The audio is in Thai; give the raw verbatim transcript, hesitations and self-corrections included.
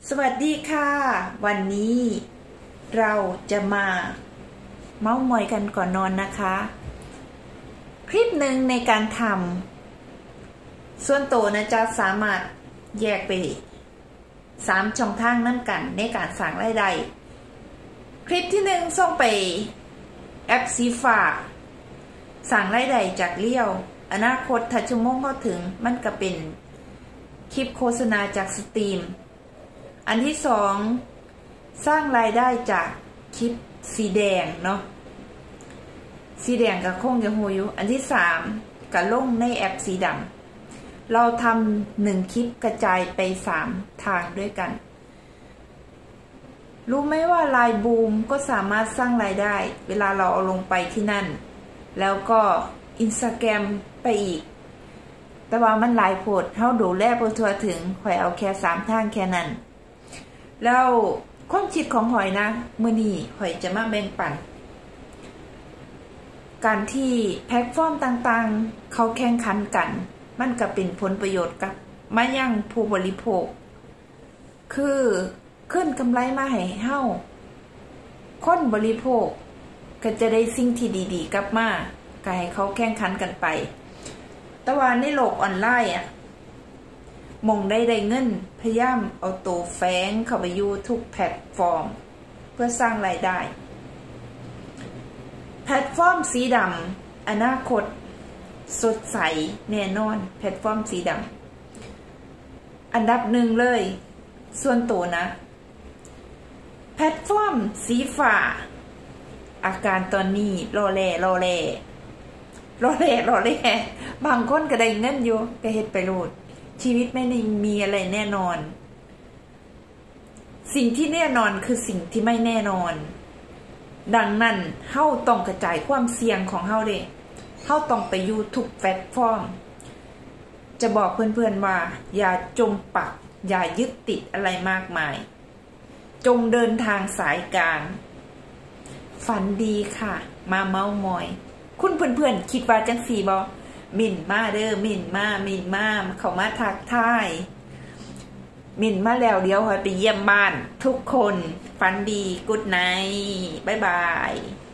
สวัสดีค่ะวันนี้เราจะมาเม้าท์มอยกันก่อนนอนนะคะคลิปหนึ่งในการทำส่วนตัวนะจ๊ะสามารถแยกไปสามช่องทางนั่นกันในการสร้างรายได้คลิปที่หนึ่งส่งไปแอปสีฟ้าสร้างรายได้จากเลี้ยวอนาคตถ้าชั่วโมงเข้าถึงมันก็เป็นคลิปโฆษณาจากสตรีมอันที่สองสร้างรายได้จากคลิปสีแดงเนาะสีแดงกับคงจะหูอยู่อันที่สามกับลงในแอปสีดำเราทำหนึ่งคลิปกระจายไปสามทางด้วยกันรู้ไหมว่าไลน์บูมก็สามารถสร้างรายได้เวลาเราเอาลงไปที่นั่นแล้วก็อินสตาแกรมไปอีกแต่ว่ามันหลายโพดเขาดูแลพอทัวถึงข่อยเอาแค่สามทางแค่นั้นแล้วความคิดของหอยนะมื้อนี้หอยจะมาแบ่งปันการที่แพลตฟอร์มต่างๆเขาแข่งขันกันมันก็เป็นผลประโยชน์กับมายังผู้บริโภคคือขึ้นกำไรมาให้เฮาคนบริโภคก็จะได้สิ่งที่ดีๆกลับมาก็ให้เขาแข่งขันกันไปแต่ว่าในโลกออนไลน์อ่ะมองได้ได้เงินพยายามเอาตัวแฝงเข้าไปอยู่ทุกแพลตฟอร์มเพื่อสร้างรายได้แพลตฟอร์มสีดำอนาคตสดใสแน่นอนแพลตฟอร์มสีดำอันดับหนึ่งเลยส่วนตัวนะแพลตฟอร์มสีฟ้าอาการตอนนี้รอแล่รอแล่รอแล่รอแล่บางคนก็ได้เงินอยู่ก็เฮ็ดไปโลดชีวิตไม่ได้มีอะไรแน่นอนสิ่งที่แน่นอนคือสิ่งที่ไม่แน่นอนดังนั้นเฮาต้องกระจายความเสี่ยงของเฮาเด้เฮาต้องไปอยู่ทุกแพลตฟอร์มจะบอกเพื่อนๆว่าอย่าจมปักอย่ายึดติดอะไรมากมายจงเดินทางสายกลางฝันดีค่ะมาเม้ามอยคุณเพื่อนๆคิดว่าจังสี่บ่มินมาเด้อมินมามินมาเขามาทักทายมินมาแล้วเดี๋ยวหอยไปเยี่ยมบ้านทุกคนฝันดีกุ๊ดไนท์บ๊ายบาย